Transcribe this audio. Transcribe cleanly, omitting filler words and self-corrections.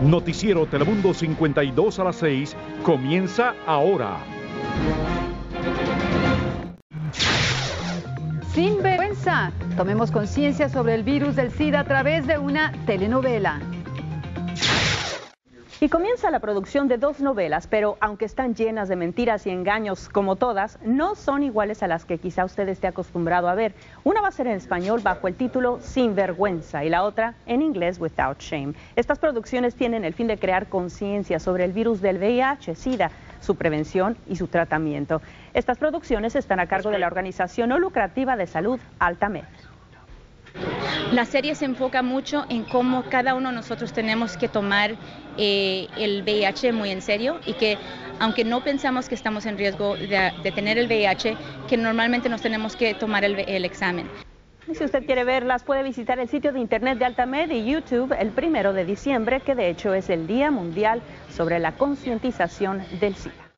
Noticiero Telemundo 52 a las 6 comienza ahora. Sin vergüenza, tomemos conciencia sobre el virus del SIDA a través de una telenovela. Y comienza la producción de 2 novelas, pero aunque están llenas de mentiras y engaños como todas, no son iguales a las que quizá usted esté acostumbrado a ver. Una va a ser en español bajo el título Sin Vergüenza y la otra en inglés Without Shame. Estas producciones tienen el fin de crear conciencia sobre el virus del VIH-Sida, su prevención y su tratamiento. Estas producciones están a cargo de la organización no lucrativa de salud Altamed. La serie se enfoca mucho en cómo cada uno de nosotros tenemos que tomar el VIH muy en serio y que aunque no pensamos que estamos en riesgo de tener el VIH, que normalmente nos tenemos que tomar el examen. Y si usted quiere verlas, puede visitar el sitio de internet de Altamed y YouTube el 1 de diciembre, que de hecho es el Día Mundial sobre la concientización del SIDA.